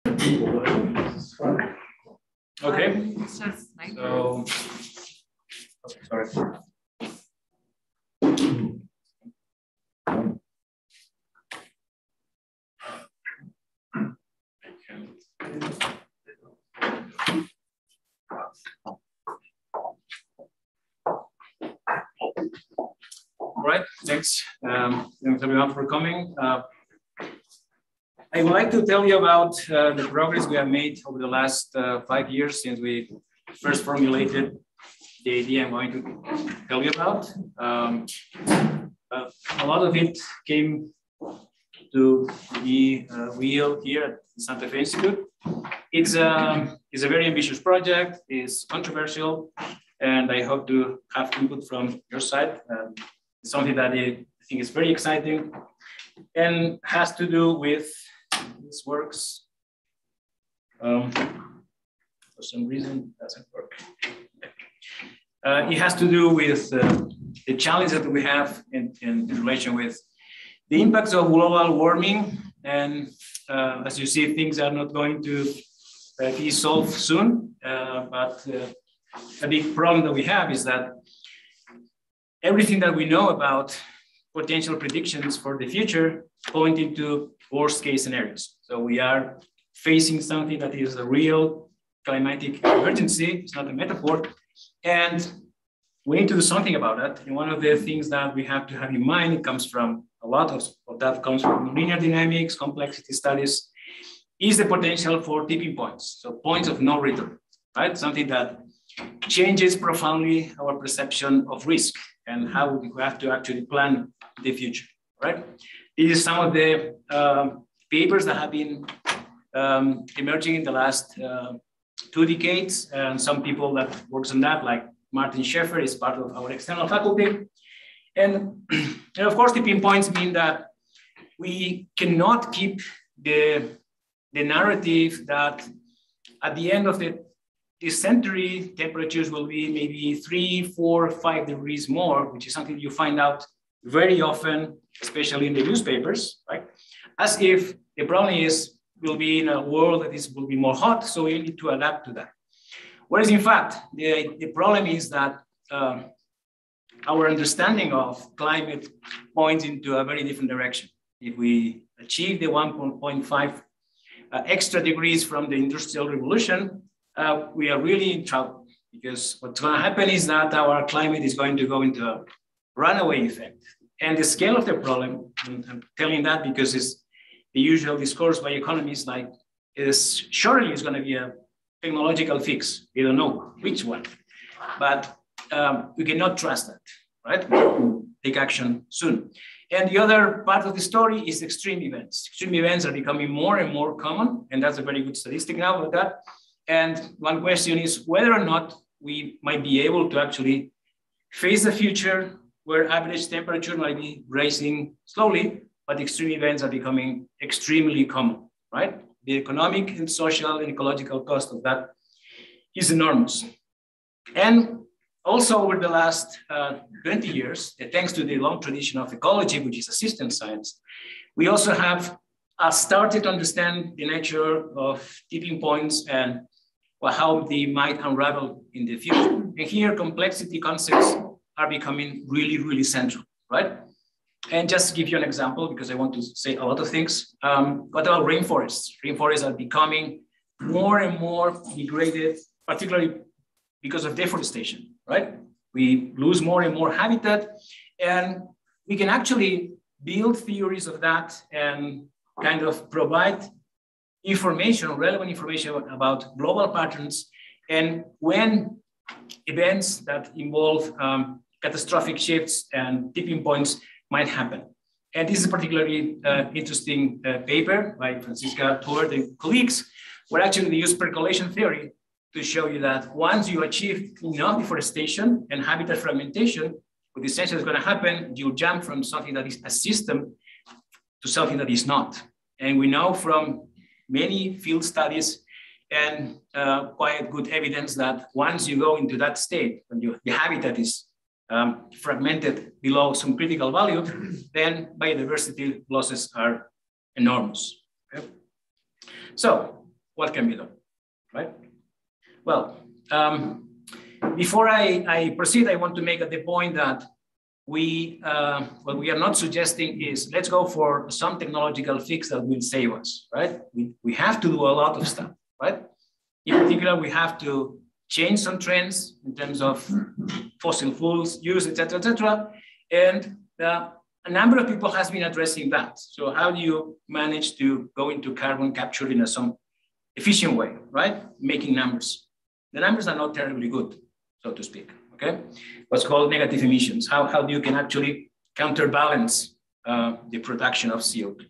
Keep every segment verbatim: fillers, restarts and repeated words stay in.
Okay. It's just like So, okay, sorry. All right, thanks. Um, thanks everyone for coming. Uh, I would like to tell you about uh, the progress we have made over the last uh, five years since we first formulated the idea I'm going to tell you about. Um, uh, a lot of it came to be uh, real here at the Santa Fe Institute. It's, um, it's a very ambitious project, it's controversial, and I hope to have input from your side. Um, it's something that I think is very exciting and has to do with, this works, um, for some reason, it doesn't work. Uh, it has to do with uh, the challenge that we have in, in, in relation with the impacts of global warming. And uh, as you see, things are not going to uh, be solved soon. Uh, but uh, a big problem that we have is that everything that we know about potential predictions for the future point into worst case scenarios. So we are facing something that is a real climatic emergency. It's not a metaphor. And we need to do something about that. And one of the things that we have to have in mind, it comes from a lot of, of that comes from linear dynamics, complexity studies, is the potential for tipping points. So points of no return, right? Something that changes profoundly our perception of risk and how we have to actually plan the future, right? These are some of the uh, papers that have been um, emerging in the last uh, two decades, and some people that works on that, like Martin Schaeffer, is part of our external faculty. And, and of course, tipping points mean that we cannot keep the, the narrative that at the end of the, this century, temperatures will be maybe three, four, five degrees more, which is something you find out very often, especially in the newspapers, right? As if the problem is, we'll be in a world that is will be more hot, so we need to adapt to that. Whereas in fact, the, the problem is that uh, our understanding of climate points into a very different direction. If we achieve the one point five uh, extra degrees from the Industrial Revolution, uh, we are really in trouble, because what's going to happen is that our climate is going to go into a runaway effect. And the scale of the problem, and I'm telling that because it's the usual discourse by economists, like, is surely it's going to be a technological fix. We don't know which one, but um, we cannot trust that, right? We have to take action soon. And the other part of the story is extreme events. Extreme events are becoming more and more common, and that's a very good statistic now about that. And one question is whether or not we might be able to actually face the future where average temperature might be rising slowly, but extreme events are becoming extremely common, right? The economic and social and ecological cost of that is enormous. And also over the last uh, twenty years, thanks to the long tradition of ecology, which is a system science, we also have uh, started to understand the nature of tipping points and well, how they might unravel in the future. And here, complexity concepts are becoming really, really central, right? And just to give you an example, because I want to say a lot of things, um, what about rainforests? Rainforests are becoming more and more degraded, particularly because of deforestation, right? We lose more and more habitat, and we can actually build theories of that and kind of provide information, relevant information about global patterns, and when events that involve um, catastrophic shifts and tipping points might happen. And this is a particularly uh, interesting uh, paper by Francisca Tuert and colleagues, where actually they use percolation theory to show you that once you achieve enough deforestation and habitat fragmentation, what essentially is going to happen, you jump from something that is a system to something that is not. And we know from many field studies and uh, quite good evidence that once you go into that state, when you, the habitat is um, fragmented below some critical value, then biodiversity losses are enormous. Okay? So what can be done, right? Well, um, before I, I proceed, I want to make the point that we, uh, what we are not suggesting is let's go for some technological fix that will save us, right? We, we have to do a lot of stuff, right? In particular, we have to change some trends in terms of fossil fuels use, et cetera, et cetera. And uh, a number of people has been addressing that. So how do you manage to go into carbon capture in a some efficient way, right? Making numbers. The numbers are not terribly good, so to speak, okay? What's called negative emissions. How, how do you can actually counterbalance uh, the production of C O two?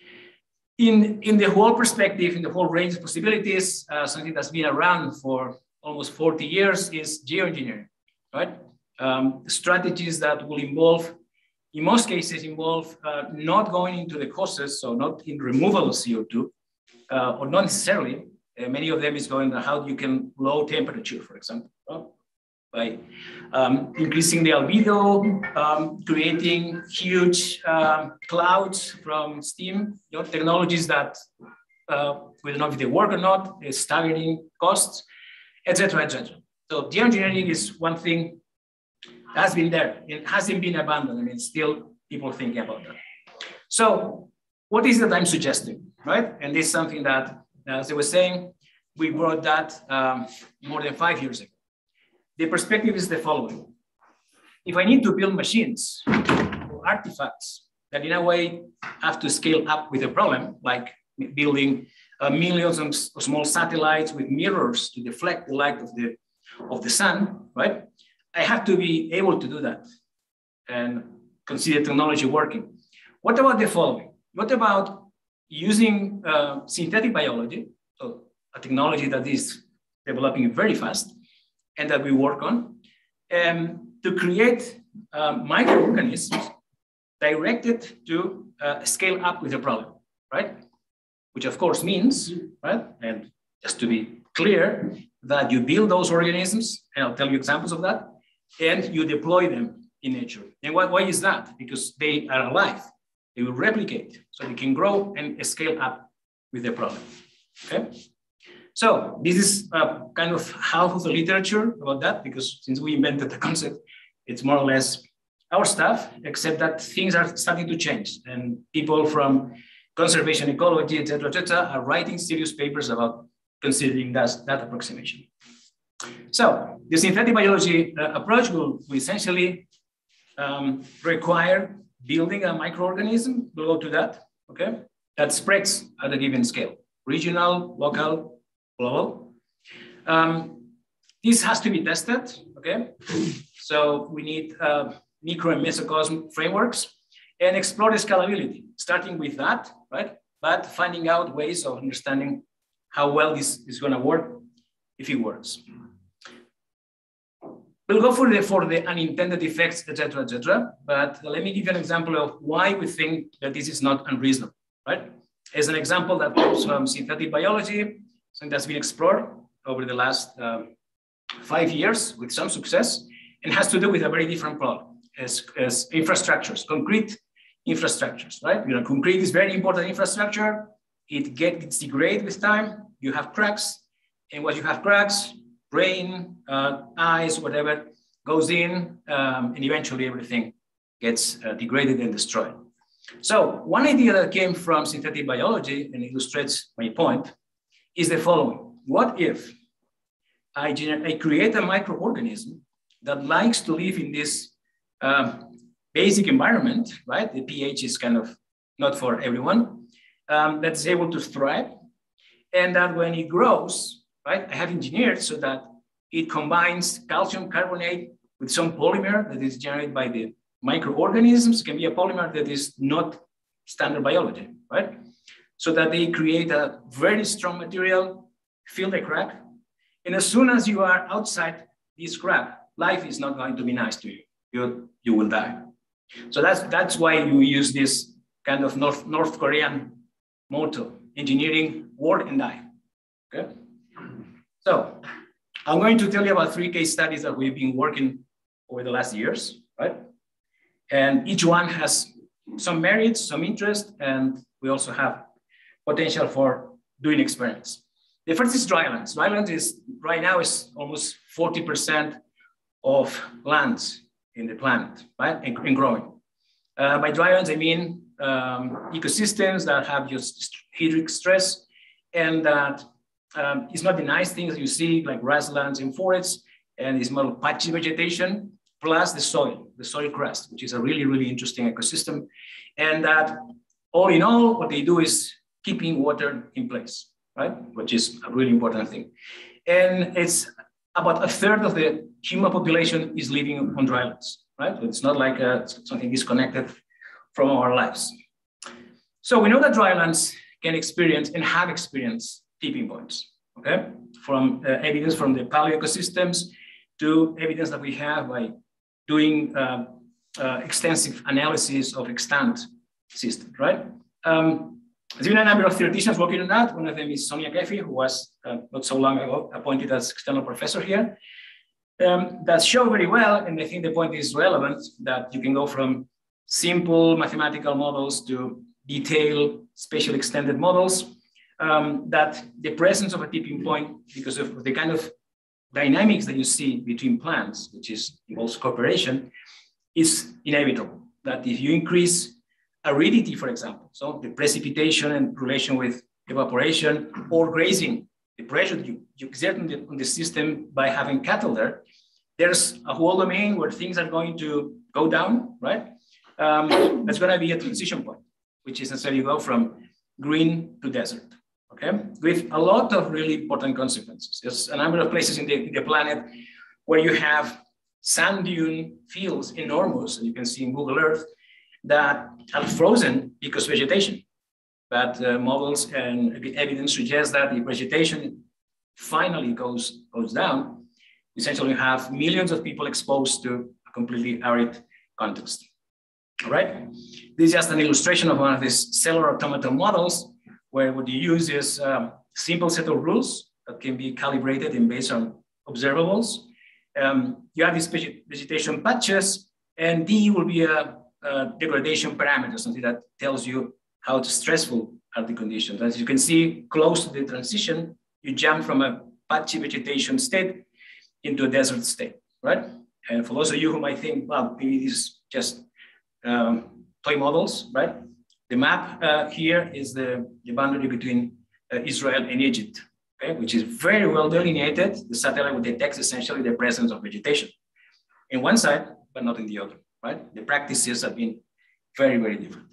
In, in the whole perspective, in the whole range of possibilities, uh, something that's been around for almost forty years is geoengineering, right? Um, strategies that will involve, in most cases, involve uh, not going into the causes, so not in removal of C O two, uh, or not necessarily. Uh, many of them is going to how you can low temperature, for example, right? By um, increasing the albedo, um, creating huge uh, clouds from steam, you know, technologies that, uh, we don't know if they work or not, is staggering costs, et cetera, et cetera. So geoengineering is one thing that has been there. It hasn't been abandoned. I mean, still people thinking about that. So what is it that I'm suggesting, right? And this is something that, as I was saying, we brought that um, more than five years ago. The perspective is the following. If I need to build machines or artifacts that in a way have to scale up with a problem, like building uh, millions of small satellites with mirrors to deflect the light of the, of the sun, right? I have to be able to do that and consider technology working. What about the following? What about using uh, synthetic biology, so a technology that is developing very fast, and that we work on, um, to create uh, microorganisms directed to uh, scale up with the problem, right? Which of course means, right? And just to be clear, that you build those organisms, and I'll tell you examples of that, and you deploy them in nature. And why, why is that? Because they are alive. They will replicate, so they can grow and scale up with the problem, okay? So this is uh, kind of half of the literature about that, because since we invented the concept, it's more or less our stuff, except that things are starting to change. And people from conservation ecology, et cetera, et cetera, are writing serious papers about considering that, that approximation. So the synthetic biology uh, approach will, will essentially um, require building a microorganism, we'll go to that, okay, that spreads at a given scale, regional, local, global. Um, this has to be tested, okay? So we need uh, micro and mesocosm frameworks and explore the scalability, starting with that, right? But finding out ways of understanding how well this is gonna work, if it works. We'll go for the, for the unintended effects, et cetera, et cetera. But let me give you an example of why we think that this is not unreasonable, right? As an example that comes from synthetic biology, something that's been explored over the last um, five years with some success, and has to do with a very different problem as, as infrastructures, concrete infrastructures, right? You know, concrete is very important infrastructure. It gets degrade with time. You have cracks, and when you have cracks, rain, uh, ice, whatever goes in, um, and eventually everything gets uh, degraded and destroyed. So one idea that came from synthetic biology and illustrates my point is the following. What if I, I create a microorganism that likes to live in this um, basic environment, right? The pH is kind of not for everyone, um, that's able to thrive. And that when it grows, right, I have engineered so that it combines calcium carbonate with some polymer that is generated by the microorganisms. It can be a polymer that is not standard biology, right? So that they create a very strong material, fill the crack. And as soon as you are outside this crack, life is not going to be nice to you. You, you will die. So that's, that's why you use this kind of North, North Korean motto, engineering, work and die, okay? So I'm going to tell you about three case studies that we've been working over the last years, right? And each one has some merits, some interest, and we also have potential for doing experiments. The first is drylands. Drylands is right now is almost forty percent of lands in the planet, right, and, and growing. Uh, by drylands, I mean um, ecosystems that have just hydric stress, and that um, it's not the nice things you see like grasslands and forests, and it's more patchy vegetation, plus the soil, the soil crust, which is a really, really interesting ecosystem. And that all in all, what they do is keeping water in place, right? Which is a really important thing. And it's about a third of the human population is living on drylands, right? So it's not like uh, something disconnected from our lives. So we know that drylands can experience and have experienced tipping points, okay? From uh, evidence from the paleoecosystems to evidence that we have by doing uh, uh, extensive analysis of extant systems, right? Um, there's been a number of theoreticians working on that. One of them is Sonia Kefi, who was uh, not so long ago appointed as external professor here. Um, that show very well, and I think the point is relevant, that you can go from simple mathematical models to detailed spatial extended models, um, that the presence of a tipping point, because of the kind of dynamics that you see between plants, which is involves cooperation, is inevitable. That if you increase aridity, for example, so the precipitation in relation with evaporation or grazing, the pressure that you, you exert on the, on the system by having cattle there, there's a whole domain where things are going to go down, right? Um, that's going to be a transition point, which is necessarily you go from green to desert, okay? With a lot of really important consequences. There's a number of places in the, in the planet where you have sand dune fields, enormous, and you can see in Google Earth, that are frozen because vegetation. But uh, models and evidence suggest that if vegetation finally goes, goes down, essentially you have millions of people exposed to a completely arid context. All right? This is just an illustration of one of these cellular automaton models, where what you use is a simple set of rules that can be calibrated and based on observables. Um, you have these vegetation patches, and D will be a, a degradation parameter, something that tells you how stressful are the conditions. As you can see, close to the transition, you jump from a patchy vegetation state into a desert state, right? And for those of you who might think, well, maybe this is just um, toy models, right? The map uh, here is the, the boundary between uh, Israel and Egypt, okay? Which is very well delineated. The satellite would detect essentially the presence of vegetation in one side, but not in the other, right? The practices have been very, very different.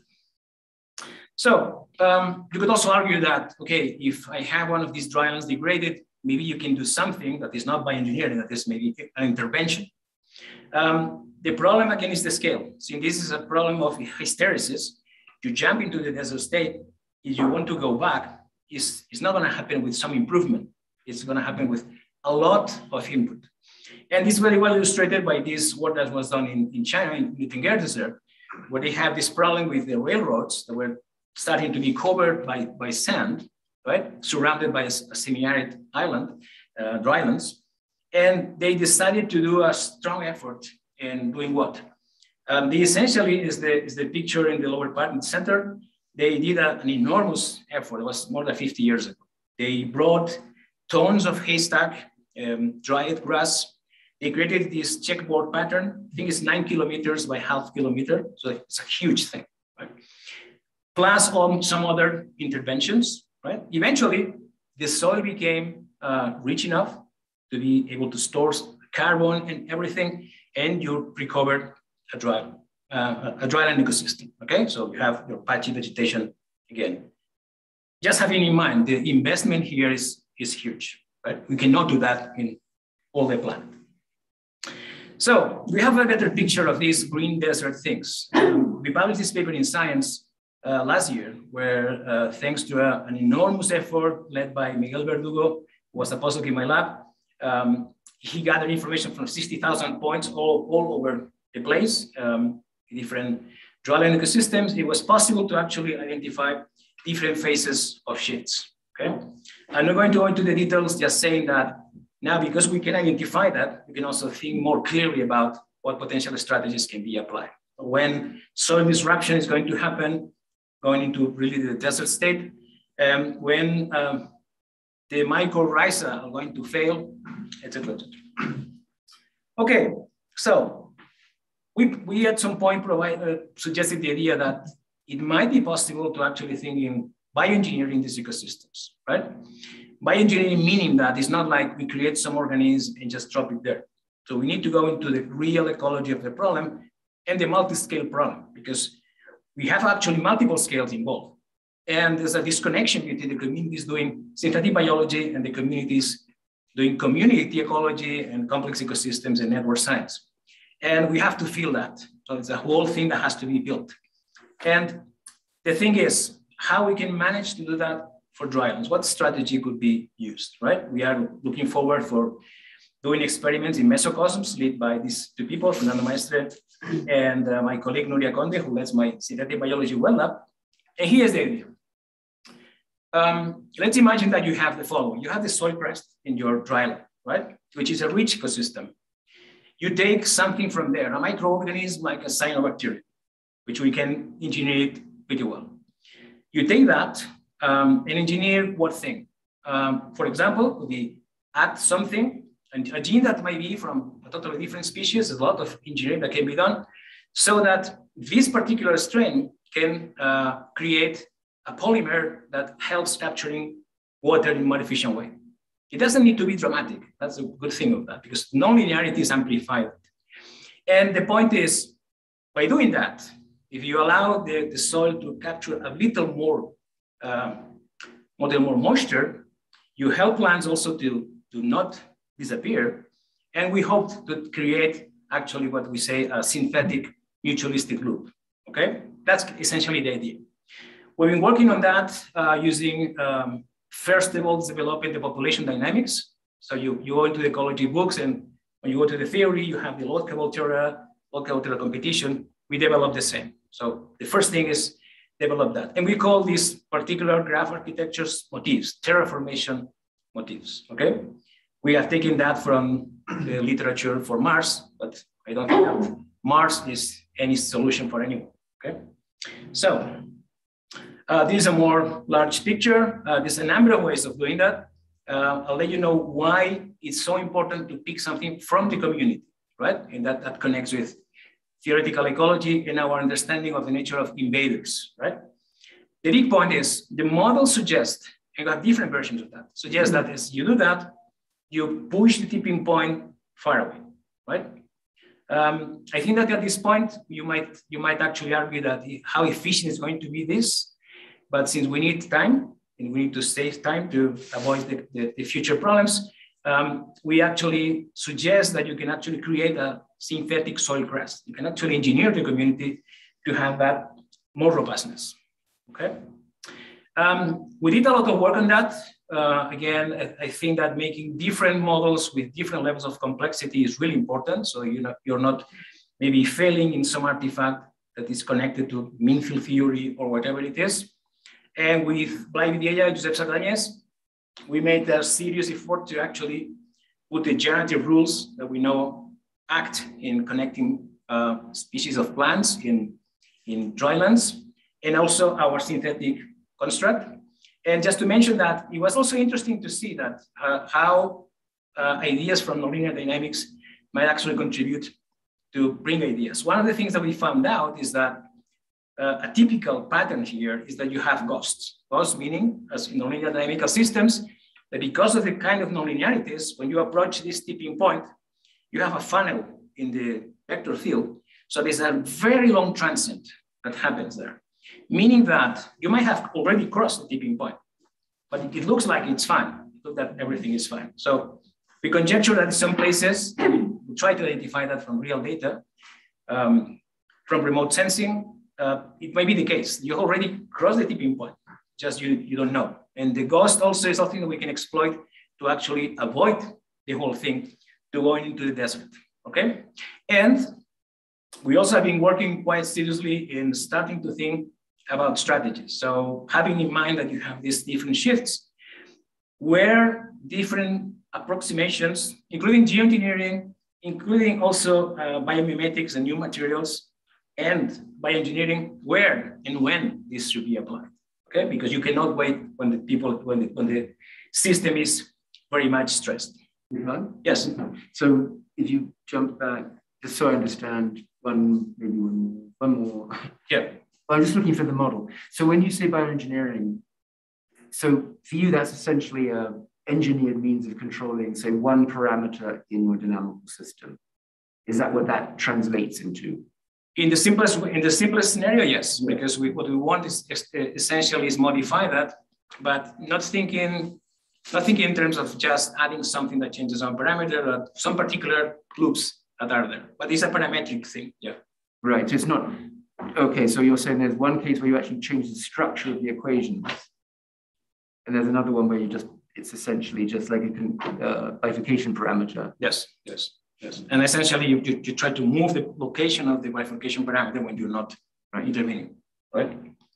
So um, you could also argue that, okay, if I have one of these drylands degraded, maybe you can do something that is not bioengineering, that is maybe an intervention. Um, the problem again is the scale. See, this is a problem of hysteresis. You jump into the desert state, if you want to go back, it's, it's not gonna happen with some improvement. It's gonna happen with a lot of input. And this is very well illustrated by this work that was done in, in China, in the Terraforming Desert, where they have this problem with the railroads that were starting to be covered by, by sand, right? Surrounded by a, a semi-arid island, uh, drylands. And they decided to do a strong effort in doing what? Um, they essentially is the, is the picture in the lower part in the center. They did a, an enormous effort. It was more than fifty years ago. They brought tons of haystack, um, dried grass. They created this checkboard pattern. I think it's nine kilometers by half kilometer. So it's a huge thing, right? Plus on some other interventions, right? Eventually, the soil became uh, rich enough to be able to store carbon and everything, and you recovered a dry, uh, a dryland ecosystem, okay? So you have your patchy vegetation again. Just having in mind, the investment here is, is huge, right? We cannot do that in all the planet. So we have a better picture of these green desert things. Um, we published this paper in Science uh, last year, where uh, thanks to a, an enormous effort led by Miguel Verdugo, who was a postdoc in my lab, um, he gathered information from sixty thousand points all, all over the place, um, different dryland ecosystems. It was possible to actually identify different phases of shifts, okay? I'm not going to go into the details, just saying that now, because we can identify that, we can also think more clearly about what potential strategies can be applied. When soil disruption is going to happen, going into really the desert state, um, when um, the mycorrhiza are going to fail, et cetera, et cetera. Okay, so we, we at some point provide, uh, suggested the idea that it might be possible to actually think in bioengineering these ecosystems, right? Bioengineering meaning that it's not like we create some organism and just drop it there. So we need to go into the real ecology of the problem and the multi-scale problem, because we have actually multiple scales involved. And there's a disconnection between the communities doing synthetic biology and the communities doing community ecology and complex ecosystems and network science. And we have to feel that. So it's a whole thing that has to be built. And the thing is, how we can manage to do that for drylands, what strategy could be used, right? We are looking forward for doing experiments in mesocosms led by these two people, Fernando Maestre and uh, my colleague Nuria Conde, who leads my synthetic biology well lab. And here's the idea. Um, let's imagine that you have the following. You have the soil crust in your dryland, right? Which is a rich ecosystem. You take something from there, a microorganism like a cyanobacteria, which we can engineer it pretty well. You take that um, and engineer what thing? Um, for example, could be add something, and a gene that might be from a totally different species. There's a lot of engineering that can be done so that this particular strain can uh, create a polymer that helps capturing water in a more efficient way. It doesn't need to be dramatic. That's a good thing of that, because nonlinearity is amplified. And the point is, by doing that, if you allow the, the soil to capture a little more, uh, little more moisture, you help plants also to, to not disappear. And we hope to create actually what we say a synthetic mutualistic loop, okay? That's essentially the idea. We've been working on that uh, using, um, first of all, developing the population dynamics. So you, you go into the ecology books, and when you go to the theory, you have the local terra, local terra competition. We develop the same. So the first thing is develop that. And we call these particular graph architectures motifs, terraformation motifs, okay? We have taken that from the literature for Mars, but I don't think that Mars is any solution for anyone, okay? So uh, this is a more large picture. Uh, there's a number of ways of doing that. Uh, I'll let you know why it's so important to pick something from the community, right? And that, that connects with theoretical ecology and our understanding of the nature of invaders, right? The big point is the model suggests, and we have different versions of that, suggests that as you do that, you push the tipping point far away, right? Um, I think that at this point, you might, you might actually argue that how efficient is going to be this, but since we need time, and we need to save time to avoid the, the, the future problems, um, we actually suggest that you can actually create a synthetic soil crust. You can actually engineer the community to have that more robustness, okay? Um, we did a lot of work on that. Uh, again, I, I think that making different models with different levels of complexity is really important. So you know, you're not maybe failing in some artifact that is connected to mean field theory or whatever it is. And with Blai Videla and Josep Sardañez, we made a serious effort to actually put the generative rules that we know act in connecting uh, species of plants in, in drylands, and also our synthetic construct. And just to mention that, it was also interesting to see that uh, how uh, ideas from nonlinear dynamics might actually contribute to bring ideas. One of the things that we found out is that uh, a typical pattern here is that you have ghosts. Ghosts meaning, as in nonlinear dynamical systems, that because of the kind of nonlinearities, when you approach this tipping point, you have a funnel in the vector field. So there's a very long transient that happens there, meaning that you might have already crossed the tipping point, but it looks like it's fine. Look that everything is fine. So we conjecture that in some places, we try to identify that from real data, um, from remote sensing, uh, it may be the case. You already crossed the tipping point, just you, you don't know. And the ghost also is something that we can exploit to actually avoid the whole thing to going into the desert, okay? And we also have been working quite seriously in starting to think about strategies. So having in mind that you have these different shifts where different approximations, including geoengineering, including also uh, biomimetics and new materials, and bioengineering, where and when this should be applied, okay? Because you cannot wait when the people, when the, when the system is very much stressed. Okay. Yes. So if you jump back, just so I understand, one, maybe one, one more. Yeah. I'm just looking for the model. So when you say bioengineering, so for you, that's essentially a engineered means of controlling, say, one parameter in your dynamical system. Is that what that translates into? In the simplest in the simplest scenario, yes, because we, what we want is essentially is modify that, but not thinking not thinking in terms of just adding something that changes one parameter or some particular loops that are there. But it's a parametric thing, yeah. Right. So it's not okay. So you're saying there's one case where you actually change the structure of the equations, and there's another one where you just it's essentially just like a uh, bifurcation parameter. Yes. Yes. Yes, and essentially you, you, you try to move the location of the bifurcation parameter when you're not right, intervening, right?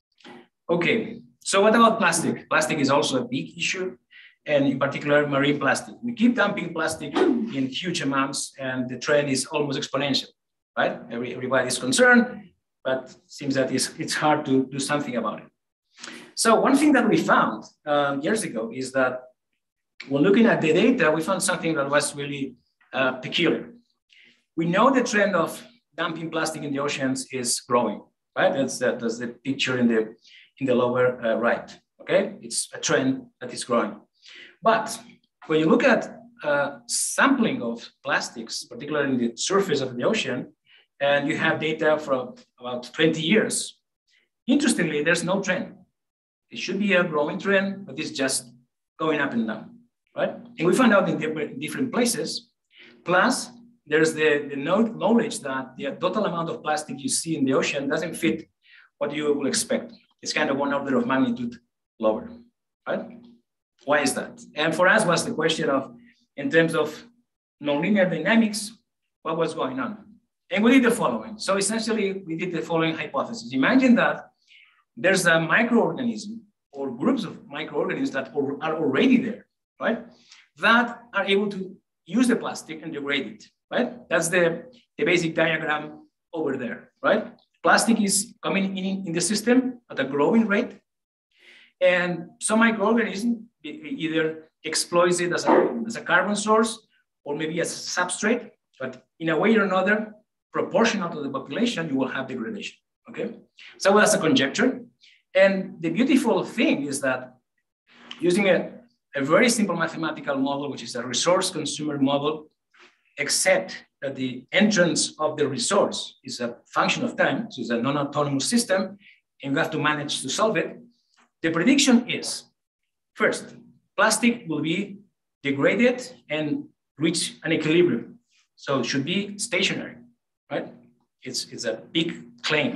Okay, so what about plastic? Plastic is also a big issue, and in particular marine plastic. We keep dumping plastic in huge amounts, and the trend is almost exponential, right? Every, everybody is concerned, but it seems that it's, it's hard to do something about it. So one thing that we found uh, years ago is that when looking at the data, we found something that was really Uh, peculiar. We know the trend of dumping plastic in the oceans is growing, right? That's, that, that's the picture in the, in the lower uh, right, okay? It's a trend that is growing. But when you look at uh, sampling of plastics, particularly in the surface of the ocean, and you have data from about twenty years, interestingly, there's no trend. It should be a growing trend, but it's just going up and down, right? And we found out in different places. Plus, there's the, the knowledge that the total amount of plastic you see in the ocean doesn't fit what you will expect. It's kind of one order of magnitude lower, right? Why is that? And for us was the question of, in terms of nonlinear dynamics, what was going on? And we did the following. So essentially, we did the following hypothesis. Imagine that there's a microorganism or groups of microorganisms that are already there, right? That are able to use the plastic and degrade it, right? That's the, the basic diagram over there, right? Plastic is coming in in the system at a growing rate, and some microorganism either exploits it as a, as a carbon source or maybe as a substrate, but in a way or another, proportional to the population, you will have degradation, okay? So that's a conjecture. And the beautiful thing is that using a A very simple mathematical model, which is a resource consumer model, except that the entrance of the resource is a function of time, so it's a non-autonomous system, and you have to manage to solve it. The prediction is, first, plastic will be degraded and reach an equilibrium. So it should be stationary, right? It's, it's a big claim.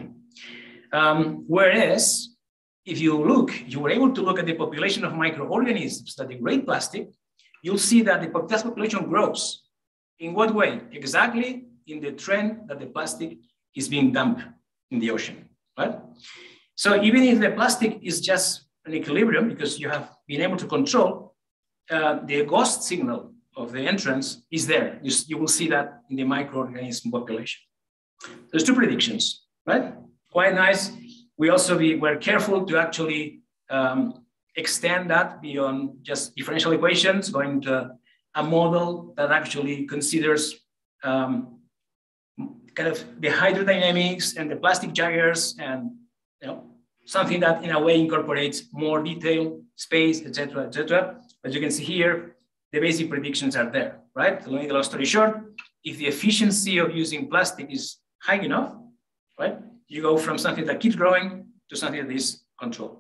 Um, whereas, if you look, you were able to look at the population of microorganisms that degrade plastic, you'll see that the population grows. In what way? Exactly in the trend that the plastic is being dumped in the ocean, right? So even if the plastic is just an equilibrium, because you have been able to control, uh, the ghost signal of the entrance is there. You, you will see that in the microorganism population. There's two predictions, right? Quite nice. We also be, were careful to actually um, extend that beyond just differential equations, going to a model that actually considers um, kind of the hydrodynamics and the plastic gyres and you know, something that in a way incorporates more detail, space, et cetera, et cetera. As you can see here, the basic predictions are there, right? To make the long story short, if the efficiency of using plastic is high enough, right? You go from something that keeps growing to something that is controlled.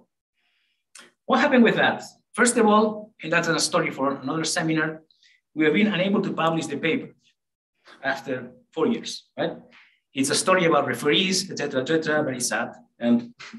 What happened with that? First of all, and that's a story for another seminar, we have been unable to publish the paper after four years, right? It's a story about referees, et cetera, et cetera, very sad. And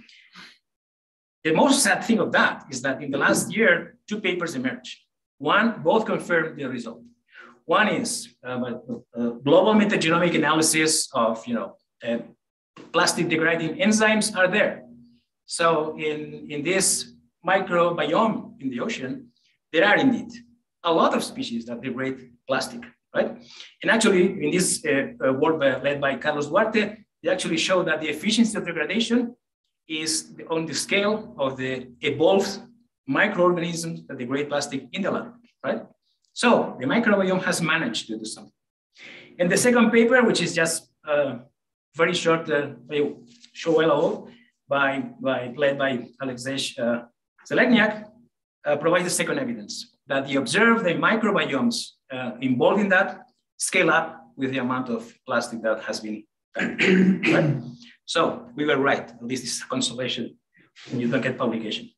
the most sad thing of that is that in the last year, two papers emerged. One, both confirmed the result. One is um, a, a global metagenomic analysis of, you know, uh, plastic degrading enzymes are there. So in, in this microbiome in the ocean, there are indeed a lot of species that degrade plastic, right? And actually in this uh, uh, work by, led by Carlos Duarte, they actually show that the efficiency of degradation is on the scale of the evolved microorganisms that degrade plastic in the lab, right? So the microbiome has managed to do something. And the second paper, which is just uh, very short, uh, show well ago, by, by, led by Alexej uh, Zelezniak, uh, provides the second evidence that the observed the microbiomes uh, involved in that scale up with the amount of plastic that has been done, right? So we were right, at least this is a consolation when you don't get publication.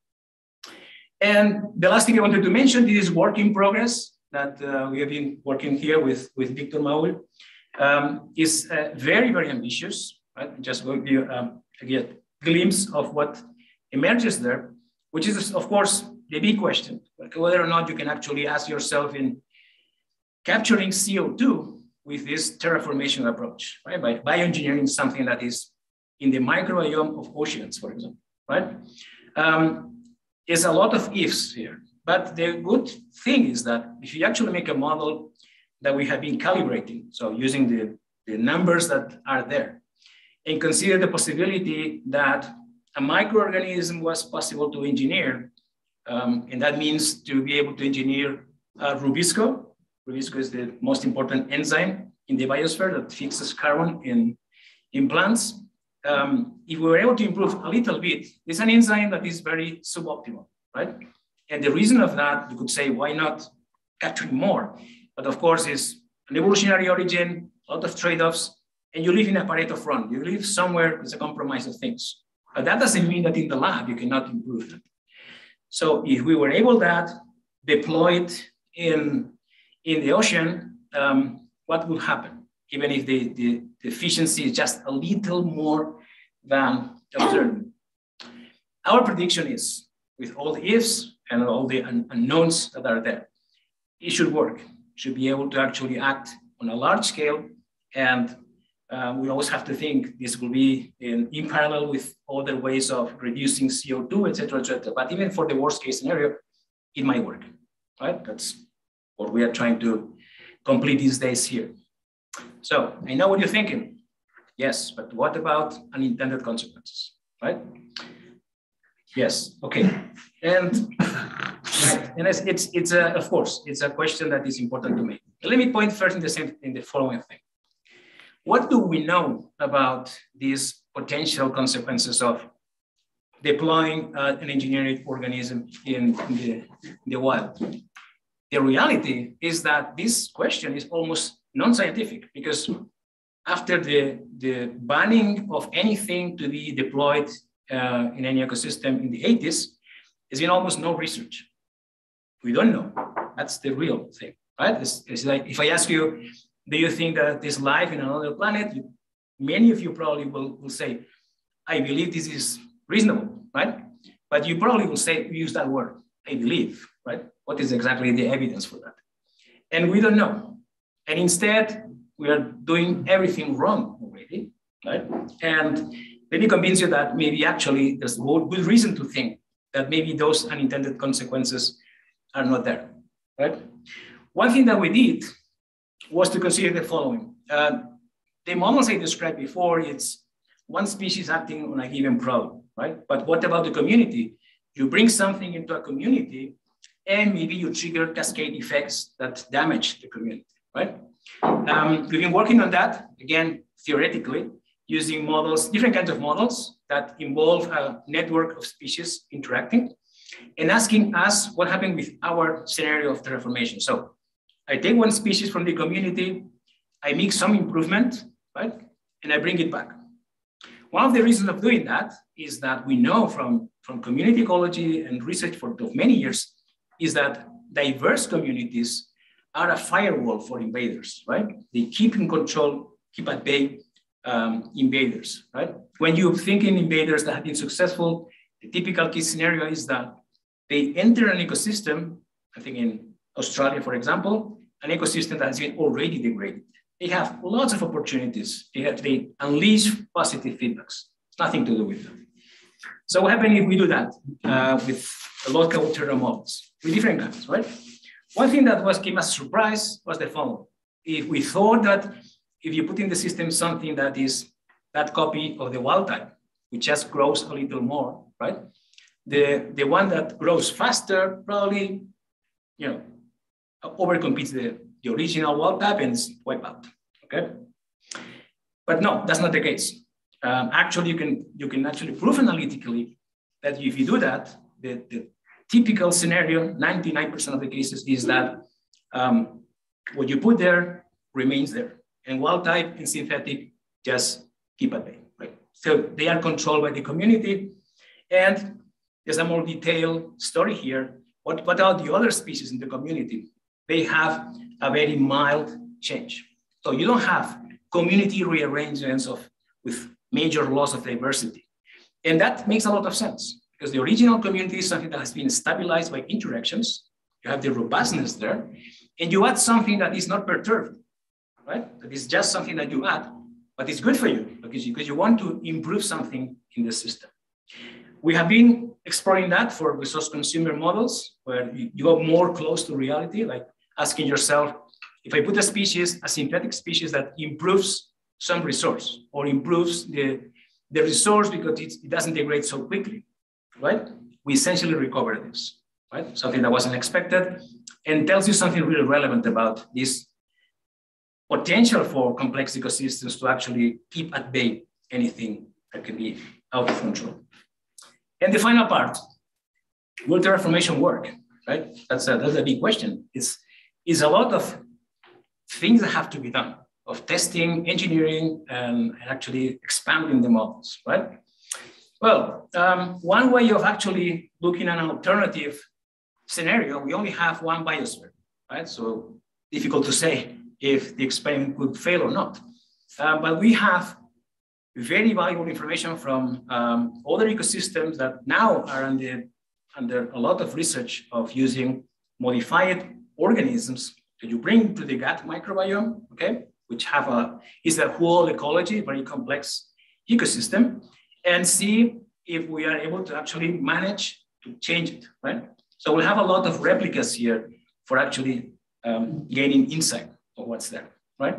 And the last thing I wanted to mention, this is work in progress that uh, we have been working here with, with Victor Maul, um, is uh, very, very ambitious, right? Just going to um, get a glimpse of what emerges there, which is, of course, the big question, whether or not you can actually ask yourself in capturing C O two with this terraformation approach, right? By bioengineering something that is in the microbiome of oceans, for example, right? Um, there's a lot of ifs here, but the good thing is that if you actually make a model that we have been calibrating, so using the, the numbers that are there, and consider the possibility that a microorganism was possible to engineer, um, and that means to be able to engineer uh, Rubisco. Rubisco is the most important enzyme in the biosphere that fixes carbon in, in plants. Um, if we were able to improve a little bit, it's an enzyme that is very suboptimal, right? And the reason of that, you could say, why not capturing more? But of course, it's an evolutionary origin, a lot of trade-offs, and you live in a Pareto front. You live somewhere, it's a compromise of things. But that doesn't mean that in the lab, you cannot improve that. So if we were able that, deployed in, in the ocean, um, what would happen? Even if the, the, the efficiency is just a little more than observed. Our prediction is, with all the ifs and all the un unknowns that are there, it should work. It should be able to actually act on a large scale. And uh, we always have to think this will be in, in parallel with other ways of reducing C O two, et cetera, et cetera. But even for the worst case scenario, it might work, right? That's what we are trying to complete these days here. So I know what you're thinking. Yes, but what about unintended consequences, right? Yes, okay. And, right. and it's, it's, it's a, of course, it's a question that is important to me. Let me point first in the, same, in the following thing. What do we know about these potential consequences of deploying uh, an engineered organism in, in, the, in the wild? The reality is that this question is almost non-scientific, because after the, the banning of anything to be deployed uh, in any ecosystem in the eighties, there's been almost no research. We don't know. That's the real thing, right? It's, it's like if I ask you, do you think that there's life in another planet? You, many of you probably will, will say, I believe this is reasonable, right? But you probably will say, use that word, I believe, right? What is exactly the evidence for that? And we don't know. And instead, we are doing everything wrong already, right? And let me convince you that maybe actually there's good reason to think that maybe those unintended consequences are not there, right? One thing that we did was to consider the following. Uh, the models I described before, it's one species acting on a given problem, right? But what about the community? You bring something into a community and maybe you trigger cascade effects that damage the community, right? Um, we've been working on that, again, theoretically, using models, different kinds of models that involve a network of species interacting and asking us what happened with our scenario of terraformation. So I take one species from the community, I make some improvement, right? And I bring it back. One of the reasons of doing that is that we know from, from community ecology and research for many years is that diverse communities are a firewall for invaders, right? They keep in control, keep at bay um, invaders, right? When you think in invaders that have been successful, the typical case scenario is that they enter an ecosystem, I think in Australia, for example, an ecosystem that has been already degraded. They have lots of opportunities. They, have, they unleash positive feedbacks. It's nothing to do with them. So what happens if we do that uh, with local terra models, with different kinds, right? One thing that was came as a surprise was the following. If we thought that if you put in the system something that is that copy of the wild type, which just grows a little more, right? The, the one that grows faster probably, you know, overcompetes the, the original wild type and is wiped out, okay? But no, that's not the case. Um, actually, you can, you can actually prove analytically that if you do that, the, the typical scenario, ninety-nine percent of the cases, is that um, what you put there remains there. And wild type and synthetic just keep at bay, right? So they are controlled by the community. And there's a more detailed story here. What, what are the other species in the community? They have a very mild change. So you don't have community rearrangements of, with major loss of diversity. And that makes a lot of sense because the original community is something that has been stabilized by interactions. You have the robustness there, and you add something that is not perturbed, right? That is just something that you add, but it's good for you because you, because you want to improve something in the system. We have been exploring that for resource consumer models where you, you go more close to reality, like asking yourself, if I put a species, a synthetic species that improves some resource or improves the, the resource because it, it doesn't degrade so quickly, right? We essentially recover this, right? Something that wasn't expected and tells you something really relevant about this potential for complex ecosystems to actually keep at bay anything that can be out of control. And the final part, will terraformation work, right? That's a, that's a big question. It's, it's a lot of things that have to be done, of testing, engineering, and, and actually expanding the models, right? Well, um, one way of actually looking at an alternative scenario, we only have one biosphere, right? So difficult to say if the experiment could fail or not. Uh, but we have very valuable information from um, other ecosystems that now are under, under a lot of research of using modified organisms that you bring to the gut microbiome, okay, which have a, is a whole ecology, very complex ecosystem, and see if we are able to actually manage to change it, right? So we'll have a lot of replicas here for actually um, gaining insight of what's there, right?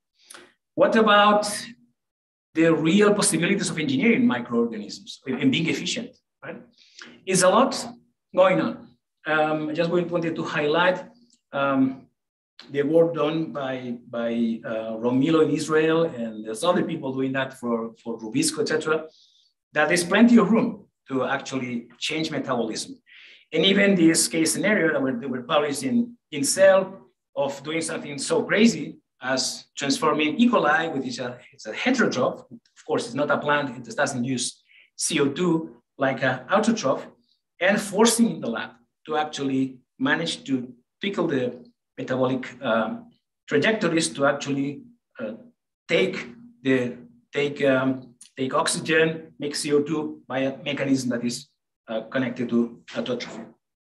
What about the real possibilities of engineering microorganisms and being efficient, right? It's a lot going on. Um, I just wanted to highlight um, the work done by, by uh, Romilo in Israel, and there's other people doing that for, for Rubisco, et cetera, that there's plenty of room to actually change metabolism. And even this case scenario that were, that were published in, in Cell of doing something so crazy as transforming E. coli, which is a, it's a heterotroph. Of course, it's not a plant, it doesn't use C O two like an autotroph, and forcing in the lab to actually manage to pickle the metabolic um, trajectories to actually uh, take the take um, take oxygen, make C O two by a mechanism that is uh, connected to autotrophy.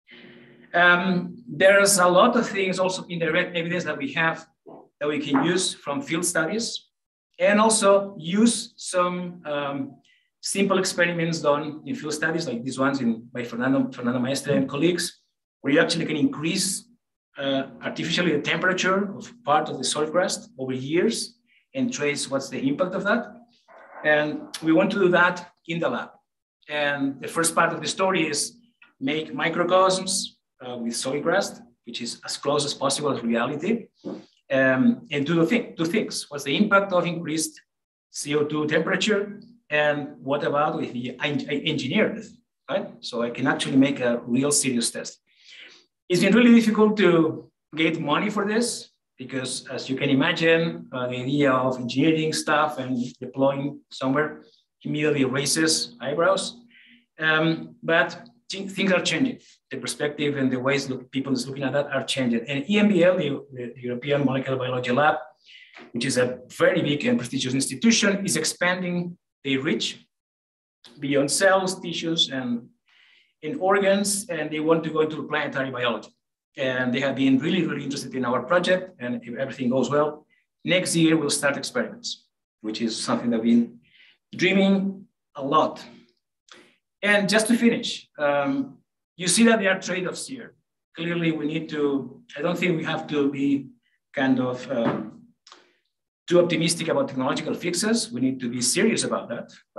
Um, there's a lot of things also in direct evidence that we have that we can use from field studies, and also use some um, simple experiments done in field studies like these ones in, by Fernando, Fernando Maestre and colleagues, where you actually can increase uh, artificially the temperature of part of the soil crust over years and trace what's the impact of that. And we want to do that in the lab. And the first part of the story is make microcosms uh, with soil crust, which is as close as possible to reality. Um, and do the thing, two things. What's the impact of increased C O two temperature? And what about if we engineer it, right? So I can actually make a real serious test. It's been really difficult to get money for this because, as you can imagine, uh, the idea of engineering stuff and deploying somewhere immediately raises eyebrows. Um, but things are changing. The perspective and the ways look, people is looking at that are changing. And E M B L, the, the European Molecular Biology Lab, which is a very big and prestigious institution, is expanding their reach beyond cells, tissues, and in organs, and they want to go into planetary biology. And they have been really, really interested in our project. And if everything goes well, next year we'll start experiments, which is something that we've been dreaming a lot. And just to finish, um, you see that there are trade-offs here. Clearly, we need to, I don't think we have to be kind of um, too optimistic about technological fixes. We need to be serious about that, right?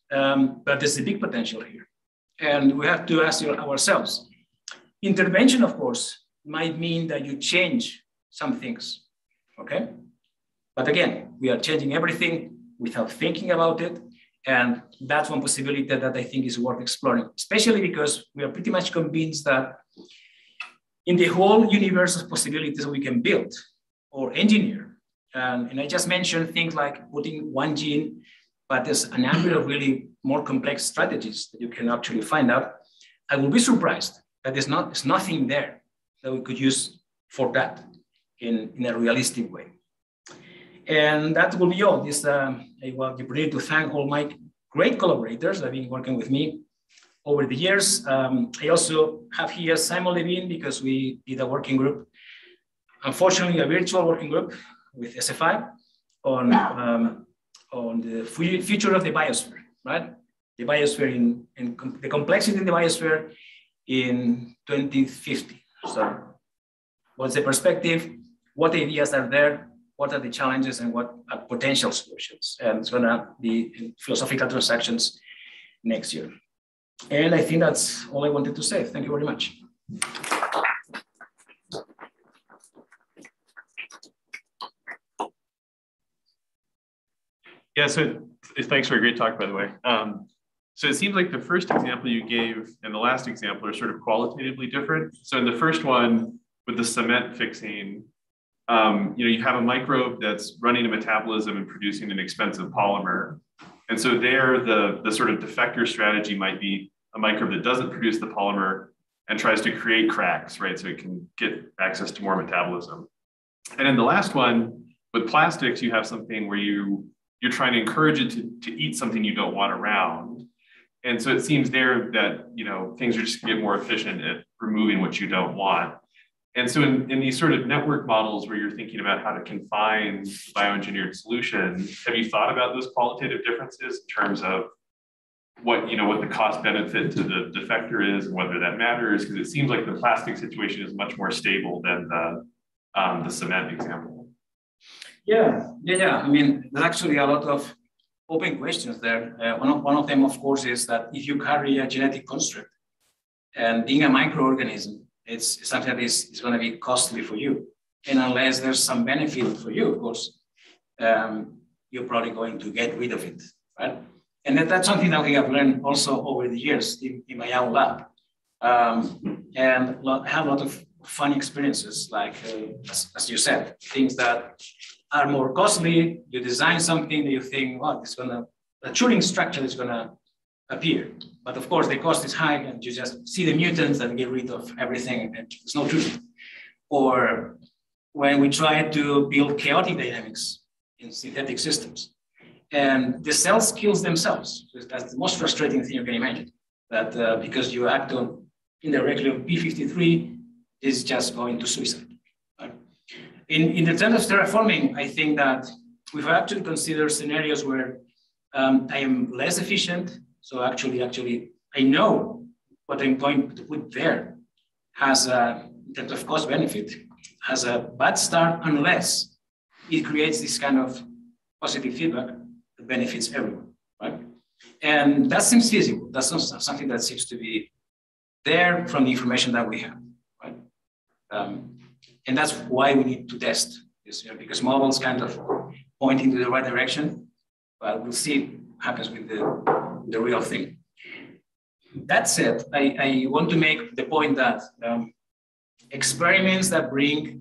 Um, but there's a big potential here. And we have to ask ourselves, intervention, of course, might mean that you change some things, okay? But again, we are changing everything without thinking about it. And that's one possibility that, that I think is worth exploring, especially because we are pretty much convinced that in the whole universe of possibilities we can build or engineer, um, and I just mentioned things like putting one gene, but there's a number of really more complex strategies that you can actually find out. I will be surprised that there's, not, there's nothing there that we could use for that in, in a realistic way. And that will be all. This, um, I want to thank all my great collaborators that have been working with me over the years. Um, I also have here Simon Levine because we did a working group, unfortunately a virtual working group with S F I on, um, on the future of the biosphere, right? The biosphere in, in com the complexity in the biosphere in twenty fifty. So what's the perspective? What ideas are there? What are the challenges and what are potential solutions? And it's gonna be in philosophical transactions next year. And I think that's all I wanted to say. Thank you very much. Yeah, so thanks for a great talk, by the way. Um, so it seems like the first example you gave and the last example are sort of qualitatively different. So in the first one with the cement fixing, Um, you know, you have a microbe that's running a metabolism and producing an expensive polymer. And so there, the, the sort of defector strategy might be a microbe that doesn't produce the polymer and tries to create cracks, right? So it can get access to more metabolism. And in the last one, with plastics, you have something where you, you're trying to encourage it to, to eat something you don't want around. And so it seems there that, you know, things are just gonna get more efficient at removing what you don't want. And so in, in these sort of network models where you're thinking about how to confine bioengineered solutions, have you thought about those qualitative differences in terms of what, you know, what the cost benefit to the defector is and whether that matters? Because it seems like the plastic situation is much more stable than the, um, the cement example. Yeah, yeah, yeah. I mean, there's actually a lot of open questions there. Uh, one, of, one of them, of course, is that if you carry a genetic construct and being a microorganism, it's something that is, is going to be costly for you. And unless there's some benefit for you, of course, um, you're probably going to get rid of it, right? And that, that's something that we have learned also over the years in, in my own lab. Um, and I have a lot of fun experiences, like, uh, as, as you said, things that are more costly. You design something that you think, well, it's going to, the Turing structure is going to appear. But of course, the cost is high and you just see the mutants and get rid of everything and there's no truth. Or when we try to build chaotic dynamics in synthetic systems and the cells kills themselves. So that's the most frustrating thing you can imagine. That uh, because you act on indirectly on P fifty-three, is just going to suicide. Right? In, in the terms of terraforming, I think that we've actually considered scenarios where um, I am less efficient. So actually, actually, I know what I'm going to put there has a, in terms of cost benefit, has a bad start unless it creates this kind of positive feedback that benefits everyone, right? And that seems feasible. That's not something that seems to be there from the information that we have, right? Um, and that's why we need to test this, you know, because models kind of point into the right direction, but we'll see what happens with the, the real thing. That said, I, I want to make the point that um, experiments that bring,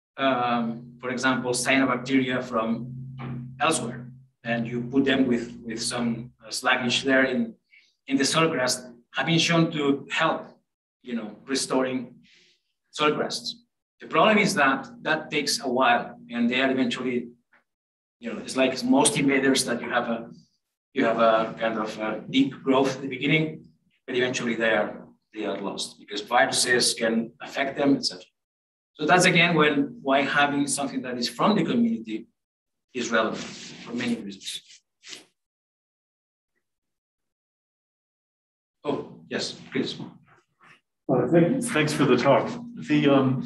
um, for example, cyanobacteria from elsewhere, and you put them with, with some uh, sluggish there in, in the soil crust, have been shown to help, you know, restoring soil crusts. The problem is that that takes a while, and they are eventually, you know, it's like most invaders that you have a, you have a kind of a deep growth at the beginning, but eventually they are, they are lost because viruses can affect them, et cetera. So that's again when why having something that is from the community is relevant for many reasons. Oh, yes, please. Uh, thank, thanks for the talk. The um,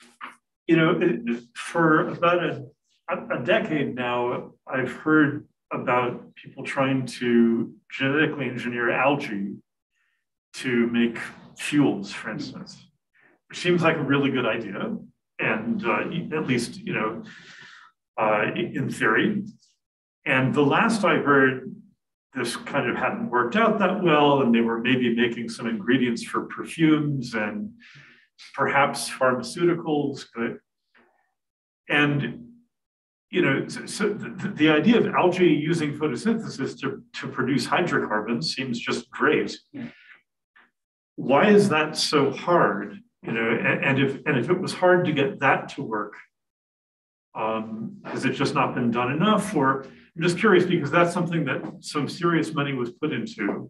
you know, it, for about a, a decade now, I've heard about people trying to genetically engineer algae to make fuels, for instance, which seems like a really good idea. And uh, at least, you know, uh, in theory. And the last I heard, this kind of hadn't worked out that well, and they were maybe making some ingredients for perfumes and perhaps pharmaceuticals. But, and, you know, so, so the, the idea of algae using photosynthesis to, to produce hydrocarbons seems just great. Yeah. Why is that so hard? You know, and, and if and if it was hard to get that to work, um, has it just not been done enough? Or I'm just curious because that's something that some serious money was put into,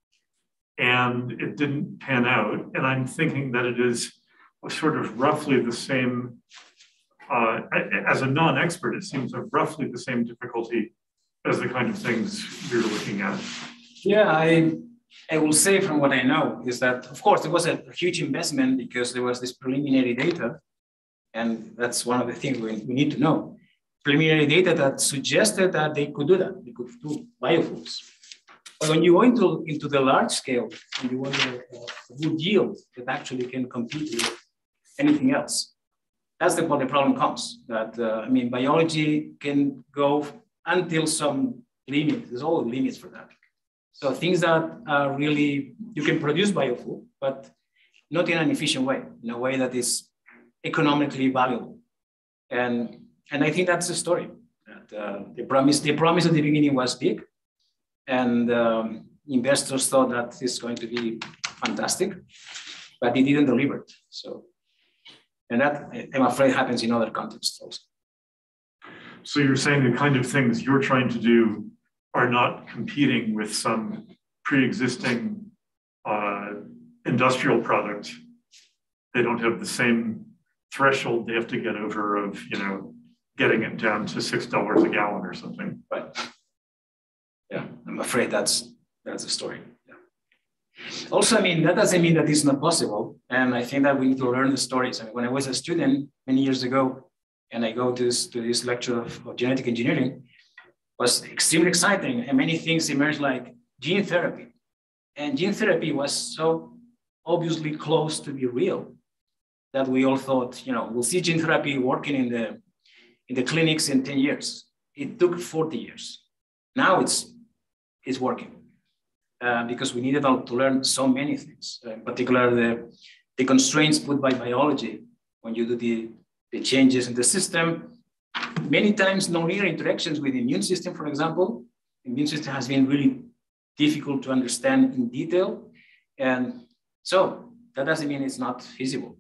and it didn't pan out. And I'm thinking that it is sort of roughly the same. Uh, as a non-expert, it seems of roughly the same difficulty as the kind of things we were looking at. Yeah, I. I will say from what I know is that, of course, there was a huge investment because there was this preliminary data. And that's one of the things we, we need to know. Preliminary data that suggested that they could do that. They could do biofuels. But when you go into, into the large scale, and you want a, a good yield that actually can compete with anything else, that's the point the problem comes. That, uh, I mean, biology can go until some limit. There's all limits for that. So things that are really, you can produce biofuel, but not in an efficient way, in a way that is economically valuable. And, and I think that's the story. That, uh, the, promise, the promise at the beginning was big, and um, investors thought that this is going to be fantastic, but it didn't deliver it. So, and that, I'm afraid, happens in other contexts also. So you're saying the kind of things you're trying to do are not competing with some pre-existing uh, industrial product. They don't have the same threshold they have to get over of, you know, getting it down to six dollars a gallon or something. Right. Yeah, I'm afraid that's that's the story. Yeah. Also, I mean, that doesn't mean that it's not possible. And I think that we need to learn the stories. I mean, when I was a student many years ago, and I go to this to this lecture of, of genetic engineering, was extremely exciting, and many things emerged like gene therapy. And gene therapy was so obviously close to be real that we all thought, you know, we'll see gene therapy working in the, in the clinics in ten years. It took forty years. Now it's, it's working uh, because we needed to learn so many things, uh, in particular the, the constraints put by biology when you do the, the changes in the system. Many times nonlinear interactions with the immune system, for example. The immune system has been really difficult to understand in detail. And so that doesn't mean it's not feasible.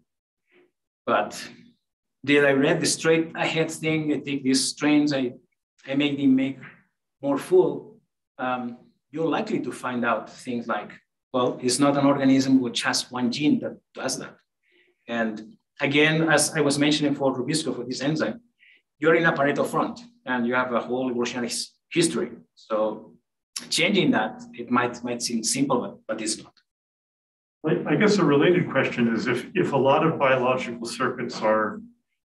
But did I read the straight ahead thing? I take these strains, I, I make them make more full. Um, you're likely to find out things like, well, it's not an organism which has one gene that does that. And again, as I was mentioning for Rubisco, for this enzyme, you're in a Pareto front and you have a whole evolutionary history. So changing that, it might, might seem simple, but, but it's not. I guess a related question is if, if a lot of biological circuits are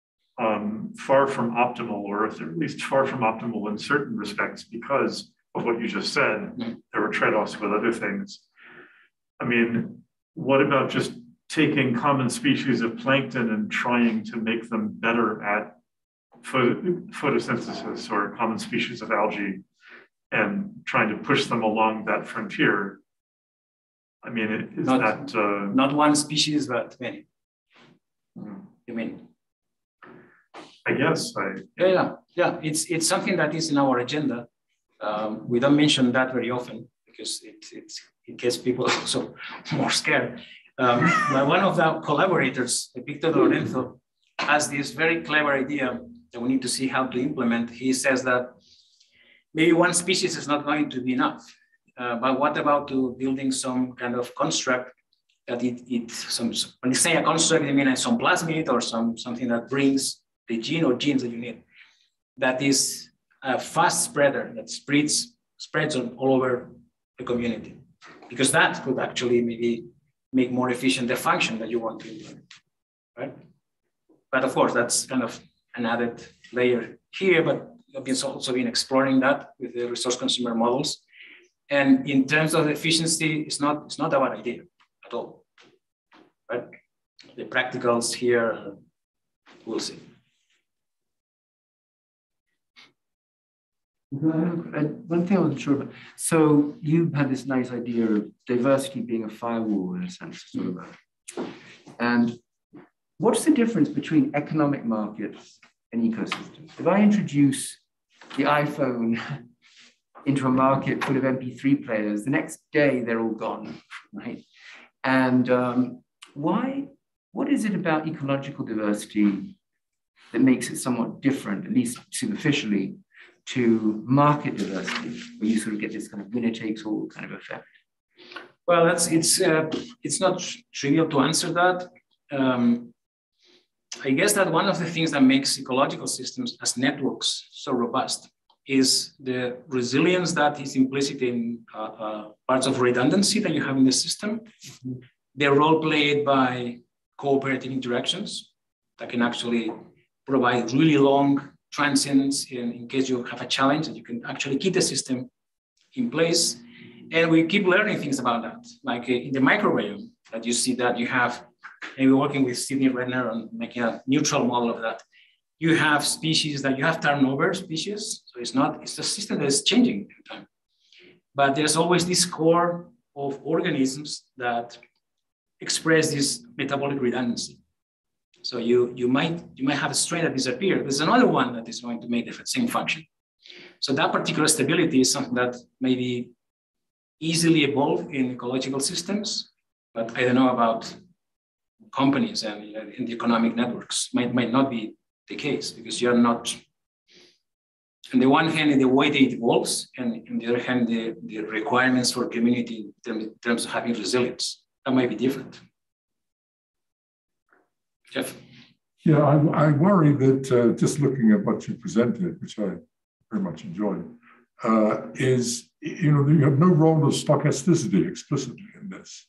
um, far from optimal, or if they're at least far from optimal in certain respects because of what you just said, mm-hmm. there were trade-offs with other things. I mean, what about just taking common species of plankton and trying to make them better at photosynthesis, or common species of algae, and trying to push them along that frontier? I mean, is not, that... Uh... Not one species, but many. Mm. You mean? I guess. I... Yeah, yeah, yeah. It's, it's something that is in our agenda. Um, we don't mention that very often because it, it, it gets people also more scared. Um, but one of the collaborators, Victor Lorenzo, has this very clever idea that we need to see how to implement. He says that maybe one species is not going to be enough. Uh, but what about to building some kind of construct that it, it some, when you say a construct, I mean some plasmid or some, something that brings the gene or genes that you need. That is a fast spreader that spreads, spreads on all over the community. Because that could actually maybe make more efficient the function that you want to implement, right? But of course, that's kind of an added layer here, but have been also been exploring that with the resource consumer models. And in terms of efficiency, it's not, it's not a bad idea at all, right? The practicals here, we'll see. One thing I wasn't sure about. So you had this nice idea of diversity being a firewall in a sense, sort of. A, and what's the difference between economic markets and ecosystems? If I introduce the iPhone into a market full of M P three players, the next day they're all gone, right? And um, why? What is it about ecological diversity that makes it somewhat different, at least superficially, to market diversity, where you sort of get this kind of winner takes all kind of effect? Well, that's it's uh, it's not trivial to answer that. Um, I guess that one of the things that makes ecological systems as networks so robust is the resilience that is implicit in uh, uh, parts of redundancy that you have in the system. Mm-hmm. The role played by cooperative interactions that can actually provide really long transients in, in case you have a challenge, and you can actually keep the system in place. And we keep learning things about that. Like in the microbiome, that you see that you have, and we're working with Sydney Redner on making a neutral model of that. You have species that you have turnover species. So it's not, it's a system that is changing in time. But there's always this core of organisms that express this metabolic redundancy. So you, you, might, you might have a strain that disappears. There's another one that is going to make the same function. So that particular stability is something that may be easily evolve in ecological systems, but I don't know about companies and you know, in the economic networks. Might, might not be the case because you're not, on the one hand, in the way that it evolves, and on the other hand, the, the requirements for community in terms of having resilience, that might be different. Jeff? Yeah, I, I worry that uh, just looking at what you presented, which I very much enjoyed, uh, is, you know, you have no role of stochasticity explicitly in this.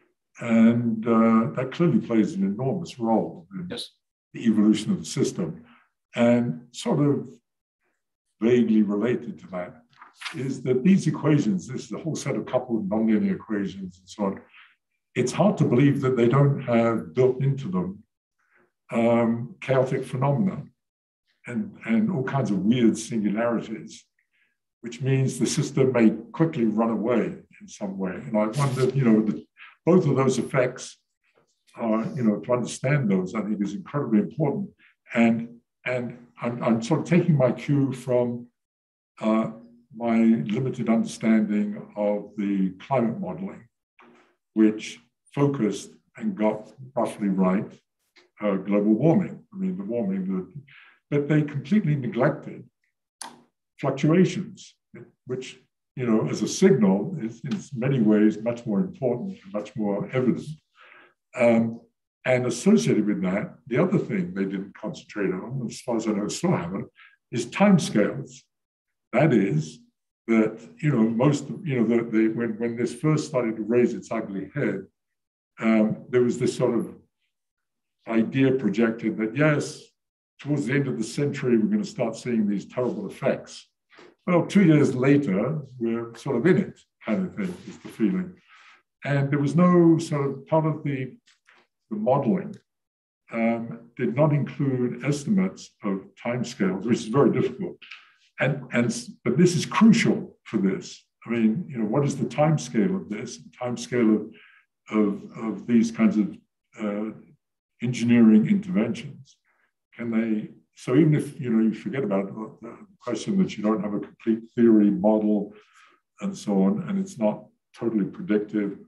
And uh, that clearly plays an enormous role in yes. the evolution of the system. And sort of vaguely related to that is that these equations, this is a whole set of coupled nonlinear equations and so on, it's hard to believe that they don't have built into them um, chaotic phenomena and, and all kinds of weird singularities, which means the system may quickly run away in some way. And I wonder, you know, the, both of those effects are, you know, to understand those, I think is incredibly important. And, and I'm, I'm sort of taking my cue from uh, my limited understanding of the climate modeling, which focused and got roughly right uh, global warming. I mean, the warming, the, but they completely neglected fluctuations, which, you know, as a signal is in many ways much more important and much more evident. Um, and associated with that, the other thing they didn't concentrate on, as far as I know, still haven't, is timescales. That is, that, you know, most, you know, the, the, when, when this first started to raise its ugly head, um, there was this sort of idea projected that, yes, towards the end of the century, we're going to start seeing these terrible effects. Well, two years later, we're sort of in it, kind of thing, is the feeling. And there was no sort of part of the, the modeling um, did not include estimates of timescales, which is very difficult. And, and, but this is crucial for this. I mean, you know, what is the timescale of this? The timescale of, of, of these kinds of uh, engineering interventions? Can they, so even if, you know, you forget about the question that you don't have a complete theory model and so on, and it's not totally predictive,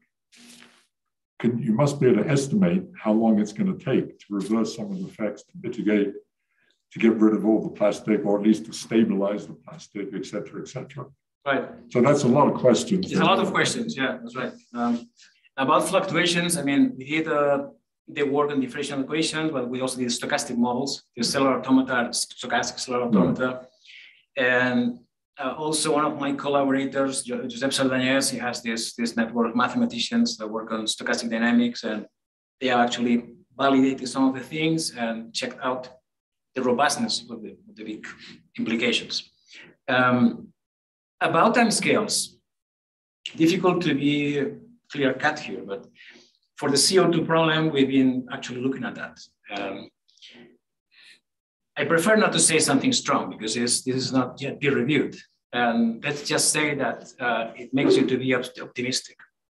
can, you must be able to estimate how long it's going to take to reverse some of the effects, to mitigate, to get rid of all the plastic, or at least to stabilize the plastic, et cetera, et cetera. Right. So that's a lot of questions. It's a lot of questions, yeah, that's right. Um, about fluctuations, I mean, we did uh, the work on differential equations, but we also did stochastic models, the cellular automata, stochastic cellular automata. Right. And uh, also one of my collaborators, Josep Sardanés, he has this, this network of mathematicians that work on stochastic dynamics, and they have actually validated some of the things and checked out the robustness of the, of the big implications. Um, about timescales, difficult to be clear cut here, but for the C O two problem, we've been actually looking at that. Um, I prefer not to say something strong because this, this is not yet peer reviewed. And let's just say that uh, it makes you to be optimistic.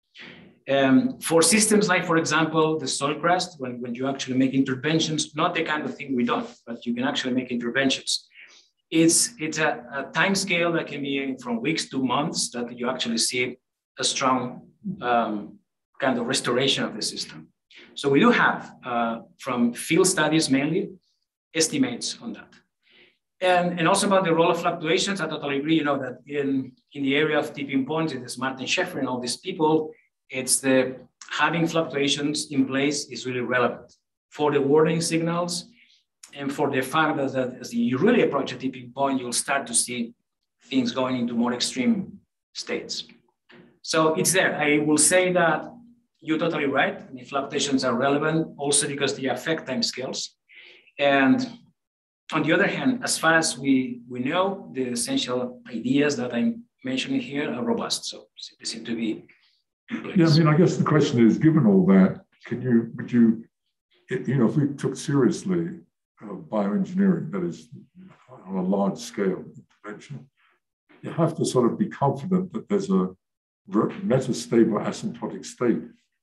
Um, for systems like, for example, the soil crust, when, when you actually make interventions, not the kind of thing we don't, but you can actually make interventions. It's, it's a, a time scale that can be from weeks to months that you actually see a strong um, kind of restoration of the system. So we do have, uh, from field studies mainly, estimates on that. And, and also about the role of fluctuations, I totally agree, you know, that in, in the area of tipping points, it is Martin Scheffer and all these people, it's the having fluctuations in place is really relevant for the warning signals and for the fact that, that as you really approach a tipping point, you'll start to see things going into more extreme states. So it's there. I will say that you're totally right. I mean, fluctuations are relevant also because they affect timescales. And on the other hand, as far as we, we know, the essential ideas that I'm mentioning here are robust. So they seem to be in place. Yeah, I mean, I guess the question is, given all that, can you, would you, you know, if we took seriously uh, bioengineering, that is on a large scale intervention, you have to sort of be confident that there's a metastable asymptotic state,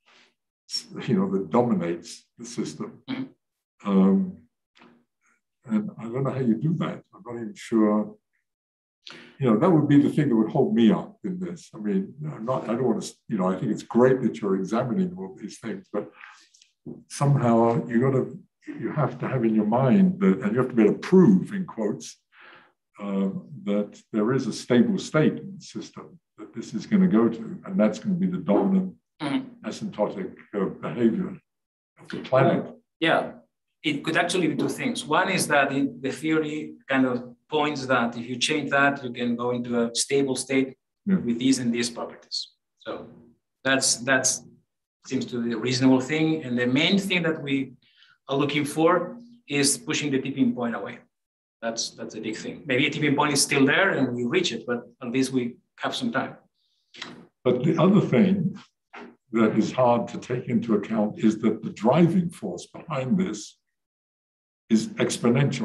you know, that dominates the system. Mm-hmm. um, And I don't know how you do that. I'm not even sure. You know, that would be the thing that would hold me up in this. I mean, I'm not, I don't want to, you know, I think it's great that you're examining all these things, but somehow you got to, you have to have in your mind that, and you have to be able to prove, in quotes, uh, that there is a stable state in the system that this is going to go to, and that's going to be the dominant mm-hmm. asymptotic uh, behavior of the planet. Right. Yeah. It could actually be two things. One is that in the theory kind of points that if you change that, you can go into a stable state yeah. with these and these properties. So that's that's seems to be a reasonable thing. And the main thing that we are looking for is pushing the tipping point away. That's that's a big thing. Maybe a tipping point is still there and we reach it, but at least we have some time. But the other thing that is hard to take into account is that the driving force behind this is exponential.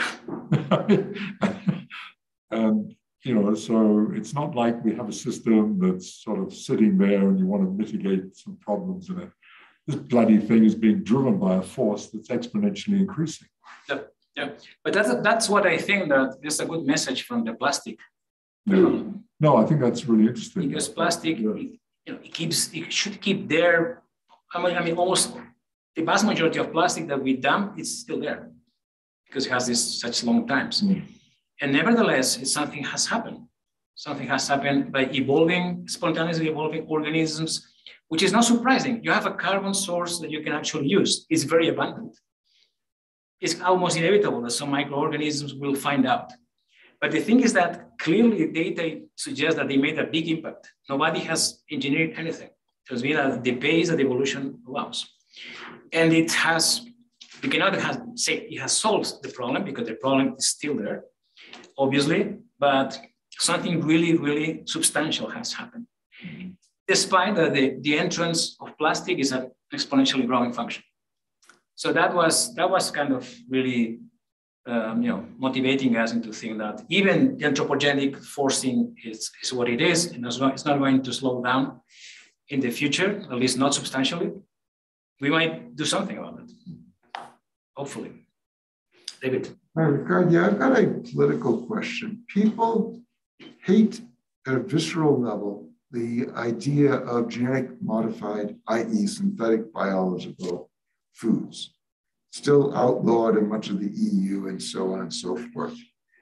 And, you know, so it's not like we have a system that's sort of sitting there and you want to mitigate some problems in it. This bloody thing is being driven by a force that's exponentially increasing. Yeah, yeah. But that's, that's what I think that there's a good message from the plastic. Yeah. No, I think that's really interesting. Because plastic, yeah. it, you know, it keeps, it should keep there. I mean, I mean, almost the vast majority of plastic that we dump is still there because it has this such long times. Mm. And nevertheless, something has happened. Something has happened by evolving, spontaneously evolving organisms, which is not surprising. You have a carbon source that you can actually use. It's very abundant. It's almost inevitable that some microorganisms will find out. But the thing is that clearly data suggests that they made a big impact. Nobody has engineered anything. It's been at the pace that evolution allows. And it has, you cannot have, say it has solved the problem because the problem is still there, obviously, but something really, really substantial has happened. Mm-hmm. Despite that the, the entrance of plastic is an exponentially growing function. So that was, that was kind of really um, you know, motivating us into think that even the anthropogenic forcing is, is what it is, and it's not, it's not going to slow down in the future, at least not substantially. We might do something about it, hopefully. David. Hi, Ricard. Yeah, I've got a political question. People hate at a visceral level the idea of genetic modified, that is synthetic biological foods, still outlawed in much of the E U and so on and so forth.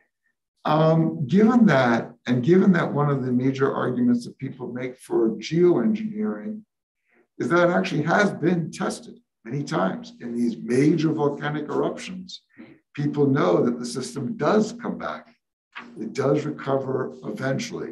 Um, given that, and given that one of the major arguments that people make for geoengineering is that it actually has been tested many times in these major volcanic eruptions. People know that the system does come back. It does recover eventually.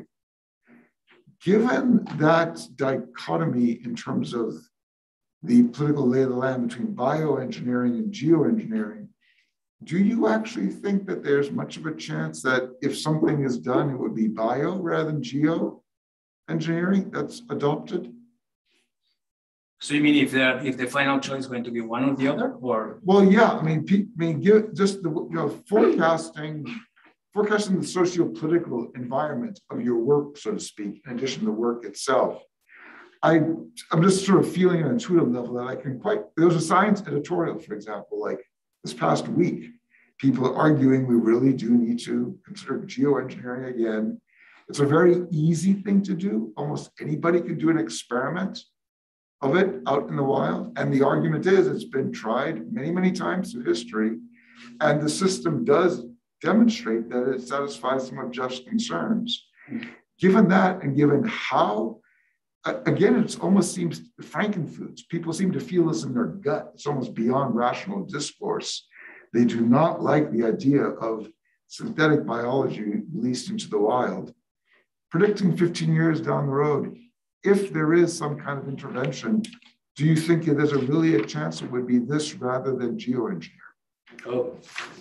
Given that dichotomy in terms of the political lay of the land between bioengineering and geoengineering, do you actually think that there's much of a chance that if something is done, it would be bio rather than geo engineering that's adopted? So you mean if the if the final choice is going to be one or the other, or? Well, yeah, I mean, I mean, give just the you know forecasting, forecasting the socio-political environment of your work, so to speak, in addition to the work itself. I I'm just sort of feeling an intuitive level that I can quite. There was a science editorial, for example, like this past week, people are arguing we really do need to consider geoengineering again. It's a very easy thing to do. Almost anybody can do an experiment of it out in the wild. And the argument is it's been tried many, many times through history. And the system does demonstrate that it satisfies some of just concerns. Given that, and given how, again, it almost seems frankenfoods. People seem to feel this in their gut. It's almost beyond rational discourse. They do not like the idea of synthetic biology released into the wild. Predicting fifteen years down the road, if there is some kind of intervention, do you think there's a really a chance it would be this rather than geoengineering? Oh,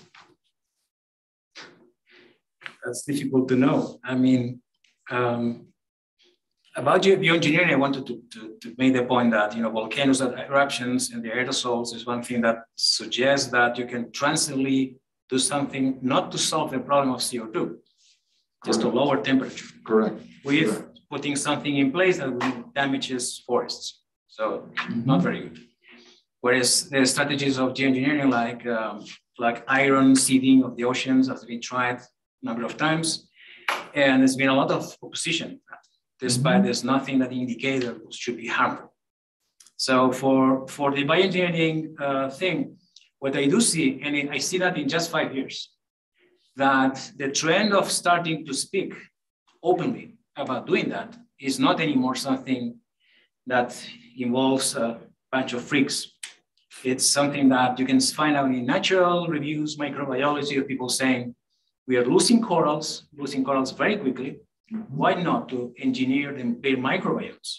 that's difficult to know. I mean, um, about bioengineering, I wanted to, to, to make the point that, you know, volcanoes and eruptions and the aerosols is one thing that suggests that you can transiently do something not to solve the problem of C O two, just to lower temperature. Correct. With Correct. putting something in place that damages forests. So mm-hmm. not very good. Whereas the strategies of geoengineering, like um, like iron seeding of the oceans, has been tried a number of times, and there's been a lot of opposition. Despite mm-hmm. there's nothing that indicates that it should be harmful. So for for the bioengineering uh, thing, what I do see, and I see that in just five years, that the trend of starting to speak openly about doing that is not anymore something that involves a bunch of freaks. It's something that you can find out in natural reviews, microbiology, of people saying, we are losing corals, losing corals very quickly. Why not to engineer them, their microbiomes?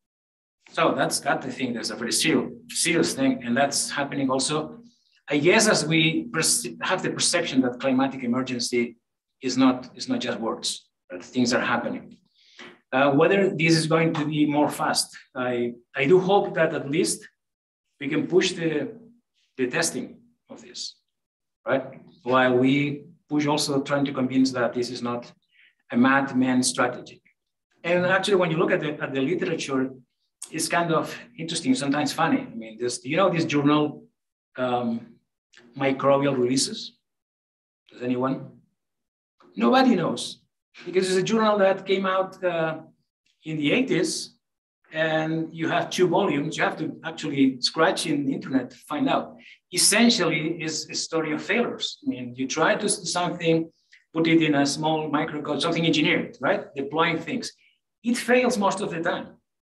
So that's that, I think, there's a very serious, serious thing, and that's happening also, I guess, as we have the perception that climatic emergency is not, is not just words, but things are happening. Uh, whether this is going to be more fast, I, I do hope that at least we can push the, the testing of this, right? While we push also trying to convince that this is not a madman strategy. And actually, when you look at the, at the literature, it's kind of interesting, sometimes funny. I mean, this, do you know this journal, um, Microbial Releases? Does anyone? Nobody knows, because it's a journal that came out uh, in the eighties, and you have two volumes. You have to actually scratch in the internet to find out. Essentially, it's a story of failures. I mean, you try to do something, put it in a small microcode, something engineered, right? Deploying things. It fails most of the time.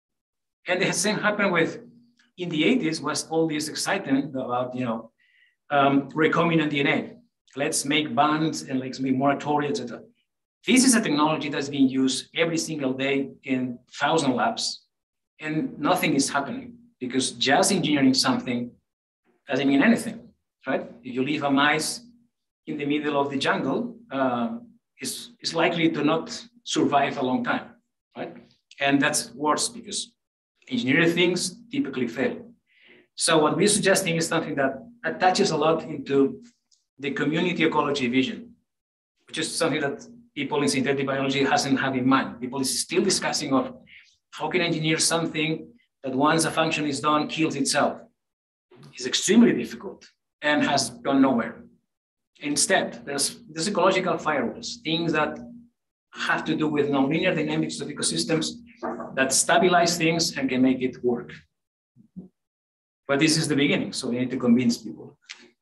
And the same happened with, in the eighties, was all this excitement about, you know, um, recombinant D N A. Let's make bands and let's make moratoria, et cetera. This is a technology that's being used every single day in thousand labs, and nothing is happening because just engineering something doesn't mean anything, right? If you leave a mice in the middle of the jungle, uh, it's, it's likely to not survive a long time, right? And that's worse because engineering things typically fail. So what we're suggesting is something that attaches a lot into the community ecology vision, which is something that people in synthetic biology hasn't had in mind. People is still discussing of how can I engineer something that once a function is done, kills itself. It's extremely difficult and has gone nowhere. Instead, there's, there's ecological firewalls, things that have to do with nonlinear dynamics of ecosystems that stabilize things and can make it work. But this is the beginning, so we need to convince people.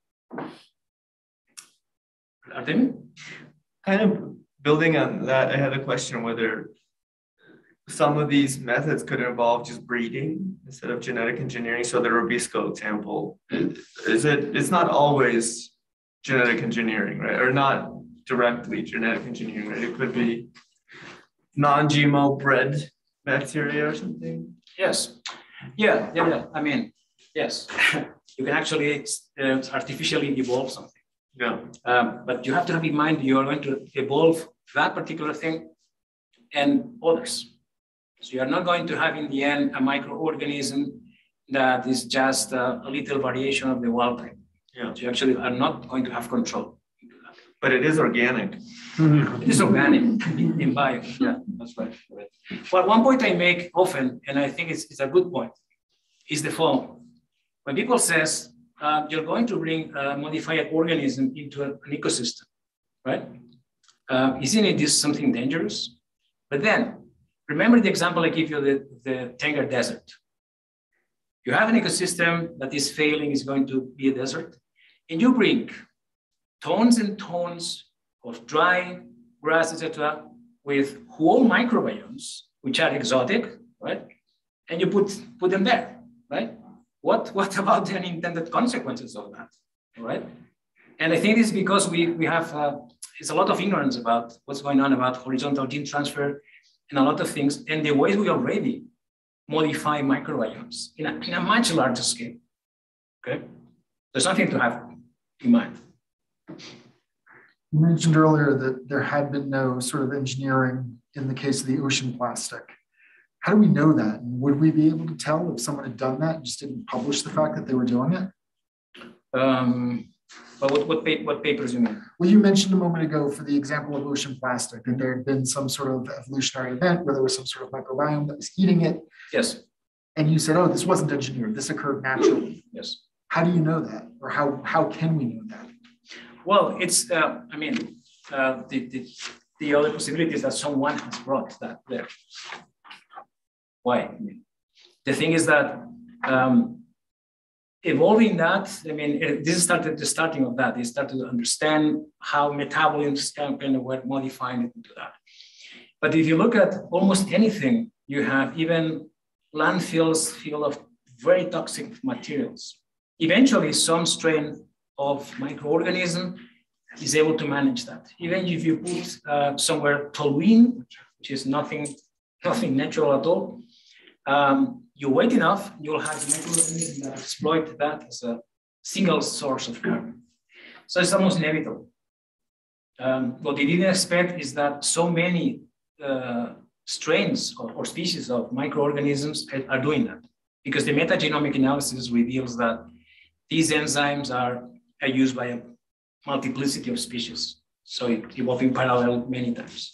Artemi? Kind of building on that, I had a question whether some of these methods could involve just breeding instead of genetic engineering. So the Robisco example, is it, it's not always genetic engineering, right? Or not directly genetic engineering, right? It could be non-G M O bred bacteria or something. Yes. Yeah, yeah, yeah. I mean, yes. You can actually uh, artificially evolve something. Yeah. Um, but you have to have in mind you are going to evolve that particular thing and others. So you are not going to have in the end a microorganism that is just a, a little variation of the wild type. Yeah. So you actually are not going to have control. But it is organic. It is organic in, in bio. Yeah, that's right. right. Well, one point I make often, and I think it's, it's a good point, is the following. When people says uh, you're going to bring a modified organism into an ecosystem, right? Uh, isn't it this something dangerous? But then, remember the example I give you, the, the Tanger Desert. You have an ecosystem that is failing, is going to be a desert, and you bring tons and tons of dry grass, et cetera, with whole microbiomes, which are exotic, right? And you put, put them there, right? What, what about the unintended consequences of that, right? And I think this is because we, we have, uh, it's a lot of ignorance about what's going on about horizontal gene transfer and a lot of things, and the ways we already modify microbiomes in a, in a much larger scale, okay? There's something to have in mind. You mentioned earlier that there had been no sort of engineering in the case of the ocean plastic. How do we know that? And would we be able to tell if someone had done that and just didn't publish the fact that they were doing it? Um, but what, what, pa what papers you mean? Well, you mentioned a moment ago for the example of ocean plastic, that there had been some sort of evolutionary event where there was some sort of microbiome that was eating it. Yes. And you said, oh, this wasn't engineered. This occurred naturally. Yes. How do you know that? Or how, how can we know that? Well, it's, uh, I mean, uh, the, the, the other possibility is that someone has brought that there. Why? I mean, the thing is that um, evolving that, I mean, it, this started the starting of that. They started to understand how metabolisms can kind of were modifying into that. But if you look at almost anything, you have even landfills full of very toxic materials. Eventually, some strain of microorganism is able to manage that. Even if you put uh, somewhere toluene, which is nothing, nothing natural at all, um, you wait enough, you'll have microorganisms that exploit that as a single source of carbon. So it's almost inevitable. Um, what they didn't expect is that so many uh, strains or, or species of microorganisms are doing that, because the metagenomic analysis reveals that these enzymes are are used by a multiplicity of species. So it evolved in parallel many times.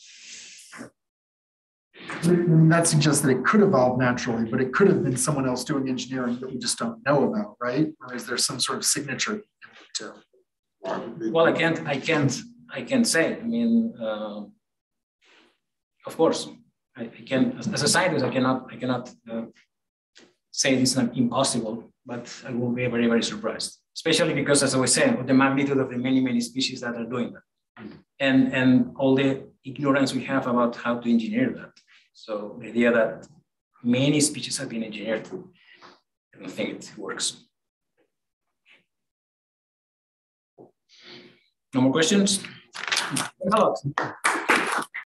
That suggests that it could evolve naturally, but it could have been someone else doing engineering that we just don't know about, right? Or is there some sort of signature to? Well, I can't, I can't, I can't say. I mean, uh, of course, I, I can, as, as a scientist, I cannot, I cannot uh, say this is impossible, but I will be very, very surprised. Especially because, as I was saying, the magnitude of the many, many species that are doing that. And, and all the ignorance we have about how to engineer that. So the idea that many species have been engineered, I don't think it works. No more questions? Thanks a lot.